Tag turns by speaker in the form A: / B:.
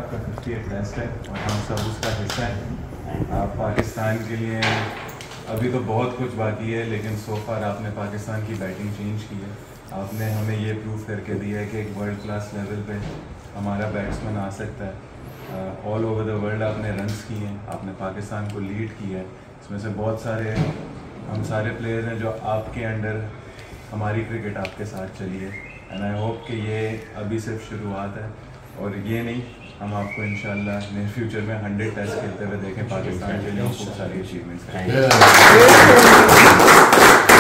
A: आपका 50th test है और हम सब उसका हिस्सा हैं। आप पाकिस्तान के लिए अभी तो बहुत कुछ बाकी है, लेकिन सो फार आपने पाकिस्तान की बैटिंग चेंज की है। आपने हमें ये प्रूव करके दिया है कि एक वर्ल्ड क्लास लेवल पे हमारा बैट्समैन आ सकता है। ऑल ओवर द वर्ल्ड आपने रन्स किए हैं, आपने पाकिस्तान को लीड किया है। इसमें से बहुत सारे हम सारे प्लेयर हैं जो आपके अंडर हमारी क्रिकेट आपके साथ चली है। एंड आई होप कि ये अभी सिर्फ शुरुआत है और ये नहीं, हम आपको इंशाल्लाह नियर फ्यूचर में 100 टेस्ट खेलते हुए देखें पाकिस्तान के लिए खूब सारी अचीवमेंट्स करेंगे।